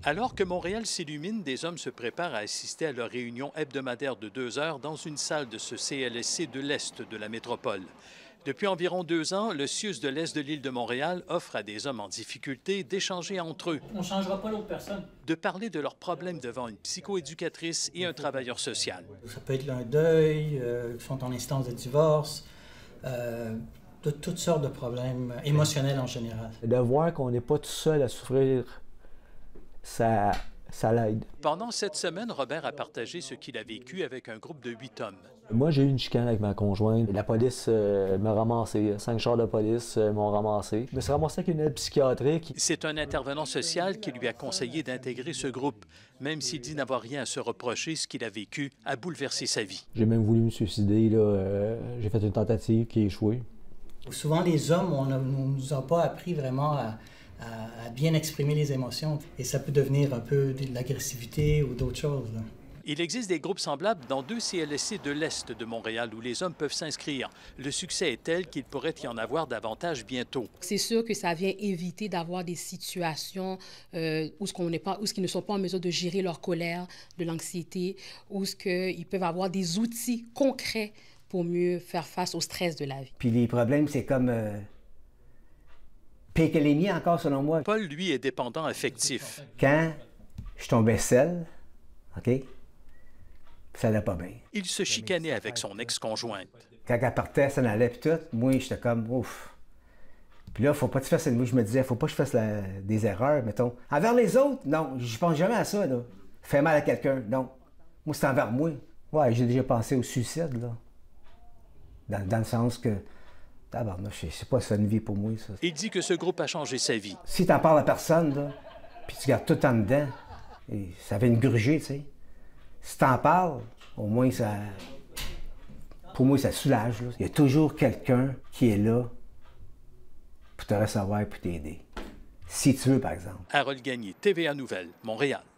Alors que Montréal s'illumine, des hommes se préparent à assister à leur réunion hebdomadaire de 2 heures dans une salle de ce CLSC de l'Est de la métropole. Depuis environ 2 ans, le CIUS de l'Est de l'île de Montréal offre à des hommes en difficulté d'échanger entre eux, On ne changera pas l'autre personne. de parler de leurs problèmes devant une psychoéducatrice et un travailleur social. Ça peut être un deuil, qui sont en instance de divorce, de toutes sortes de problèmes émotionnels en général. De voir qu'on n'est pas tout seul à souffrir, ça l'aide. Pendant cette semaine, Robert a partagé ce qu'il a vécu avec un groupe de 8 hommes. Moi, j'ai eu une chicane avec ma conjointe. La police m'a ramassé. 5 chars de police m'ont ramassé. Je me suis ramassé avec une aide psychiatrique. C'est un intervenant social qui lui a conseillé d'intégrer ce groupe, même s'il dit n'avoir rien à se reprocher, ce qu'il a vécu a bouleversé sa vie. J'ai même voulu me suicider. J'ai fait une tentative qui a échoué. Souvent, les hommes, on ne nous a pas appris vraiment à bien exprimer les émotions. Et ça peut devenir un peu de l'agressivité ou d'autres choses, là. Il existe des groupes semblables dans 2 CLSC de l'Est de Montréal où les hommes peuvent s'inscrire. Le succès est tel qu'il pourrait y en avoir davantage bientôt. C'est sûr que ça vient éviter d'avoir des situations où ils ne sont pas en mesure de gérer leur colère, de l'anxiété, où ils peuvent avoir des outils concrets pour mieux faire face au stress de la vie. Puis les problèmes, c'est comme pire que les miens encore, selon moi. Paul, lui, est dépendant affectif. Quand je tombais seul, OK, ça allait pas bien. Il se chicanait avec son ex-conjointe. Quand elle partait, ça n'allait puis tout, moi, j'étais comme, ouf. Puis là, faut pas que tu fasses, moi, je me disais, faut pas que je fasse des erreurs, mettons. Envers les autres, non, je pense jamais à ça, là. Faire mal à quelqu'un, non. Moi, c'est envers moi. Ouais, j'ai déjà pensé au suicide, là. Dans le sens que, tabarnouche, c'est pas ça une vie pour moi, ça. Il dit que ce groupe a changé sa vie. Si t'en parles à personne, là, puis tu gardes tout en dedans, et ça fait une grugée, tu sais. Si t'en parles, au moins, ça... Pour moi, ça soulage, là. Il y a toujours quelqu'un qui est là pour te recevoir et pour t'aider. Si tu veux, par exemple. Harold Gagné, TVA Nouvelles, Montréal.